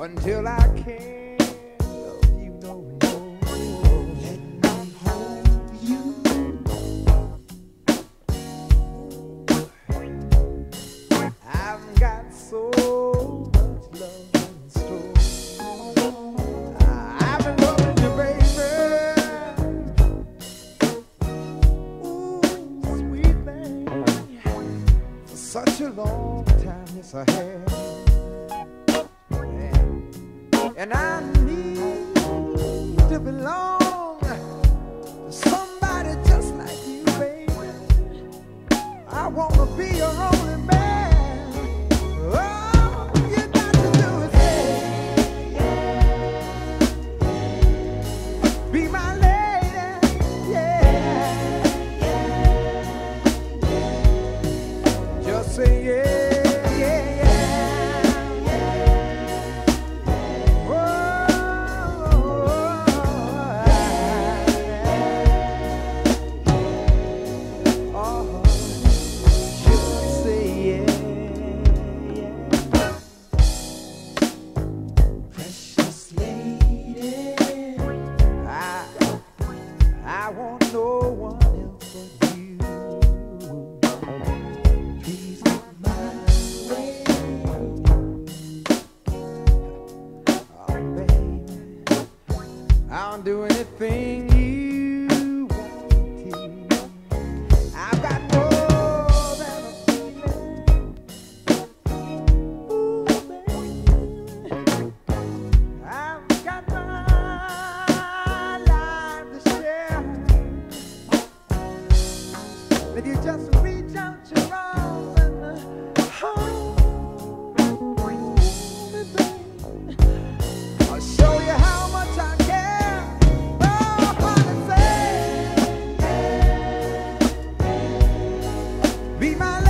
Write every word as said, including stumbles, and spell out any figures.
until I can't love you no more. Let me hold you. I've got so much love in store. I've been loving you, baby. Ooh, sweet thing, for such a long time, yes I have. And I need to belong to somebody just like you, baby. I wanna be your only man. All you got to do is say, be my lady, yeah. Just say yeah. I want no one else but you. Please come my way. Oh, baby, I'll do anything you want me to. I've got more than a feeling. Ooh, baby, I've got my if you just reach out your arms and hold me, baby, I'll show you how much I care. Oh, honey, say, be my love.